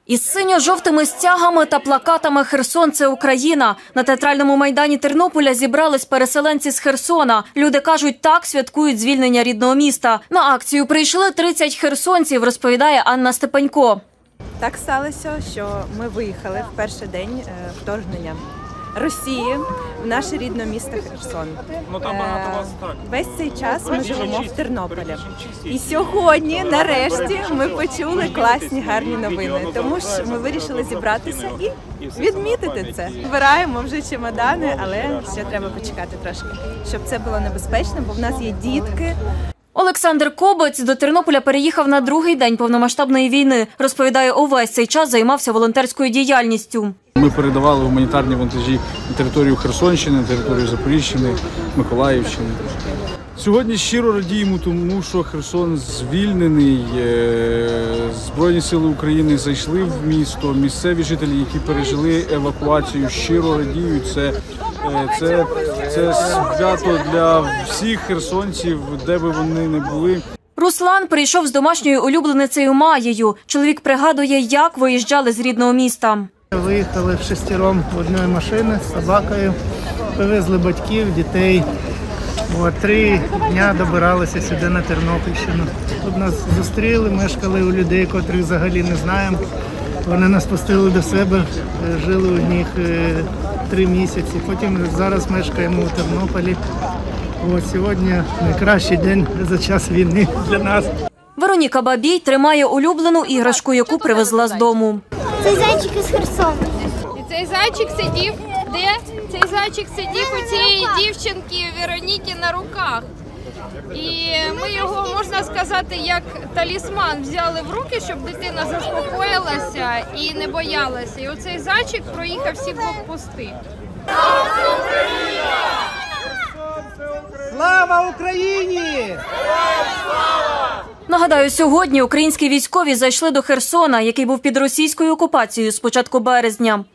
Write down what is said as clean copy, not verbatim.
Із синьо-жовтими стягами та плакатами «Херсон – це Україна» на театральному майдані Тернополя зібрались переселенці з Херсона. Люди кажуть, так святкують звільнення рідного міста. На акцію прийшли 30 херсонців, розповідає Анна Степанько. Так сталося, що ми виїхали в перший день вторгнення Росії в наше рідне місто Херсон. Весь цей час ми живемо в Тернополі. І сьогодні, нарешті, ми почули класні, гарні новини. Тому ж ми вирішили зібратися і відмітити це. Збираємо вже чемодани, але ще треба почекати трошки, щоб це було небезпечно, бо в нас є дітки. Олександр Кобець до Тернополя переїхав на другий день повномасштабної війни. Розповідає, увесь цей час займався волонтерською діяльністю. Ми передавали гуманітарні вантажі на територію Херсонщини, на територію Запоріжжя, Миколаївщини. Сьогодні щиро радіємо тому, що Херсон звільнений, Збройні сили України зайшли в місто, місцеві жителі, які пережили евакуацію, щиро радіють. Це свято для всіх херсонців, де би вони не були. Руслан прийшов з домашньою улюбленицею Маєю. Чоловік пригадує, як виїжджали з рідного міста. Виїхали вшестером в одної машини з собакою, привезли батьків, дітей. 3 дня добиралися сюди на Тернопільщину. Тут нас зустріли, мешкали у людей, котрих взагалі не знаємо. Вони нас пустили до себе, жили у них 3 місяці. Потім зараз мешкаємо у Тернополі. Сьогодні найкращий день за час війни для нас. Вероніка Бабій тримає улюблену іграшку, яку привезла з дому. Цей зайчик із Херсону. І цей зайчик сидів, де? Цей зайчик сидів у цієї дівчинки Вероніки на руках. І ми його, можна сказати, як талісман взяли в руки, щоб дитина заспокоїлася і не боялася. І оцей зайчик проїхав всі блокпости. Слава Україні! Нагадаю, сьогодні українські військові зайшли до Херсона, який був під російською окупацією з початку березня.